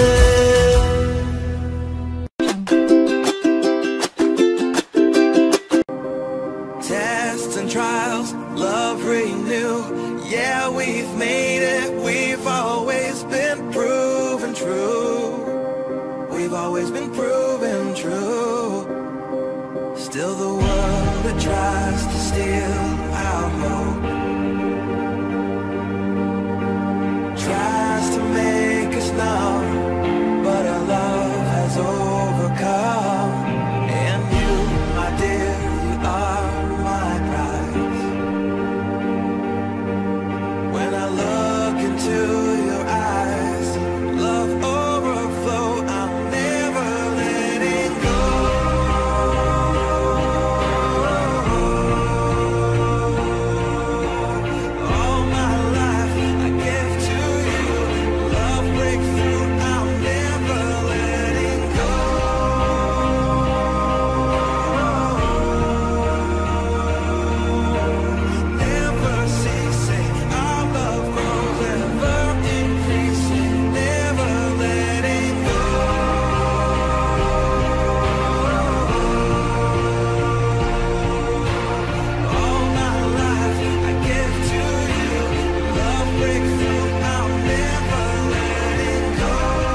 Tests and trials, love renew. Yeah, we've made it, we've always been proven true. We've always been proven true. Still the world that tries to steal our hope tries to make us numb, but our love has overcome. And you, my dear, you are my prize. When I look into your eyes, love overflow, I'm never letting go. All my life I give to you, love breakthrough, I'm never letting go. Never ceasing, our love grows ever increasing, never letting go. All my life I give to you, love breakthrough, I'm never letting go.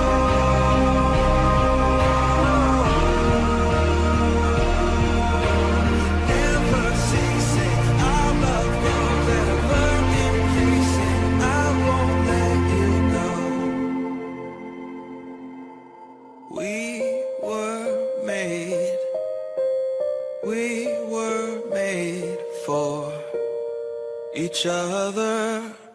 Never ceasing, our love grows ever increasing, I won't let you go. We were made, we were made for each other.